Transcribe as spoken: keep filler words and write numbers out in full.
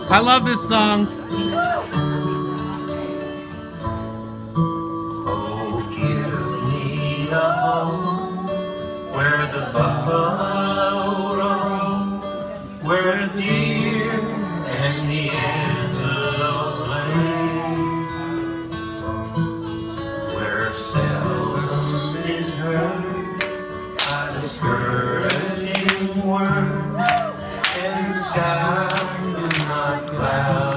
I love this song. Oh, give me a home where the buffalo roam, where the deer and the antelope play, where seldom is heard a discouraging word, and the sky do not cloud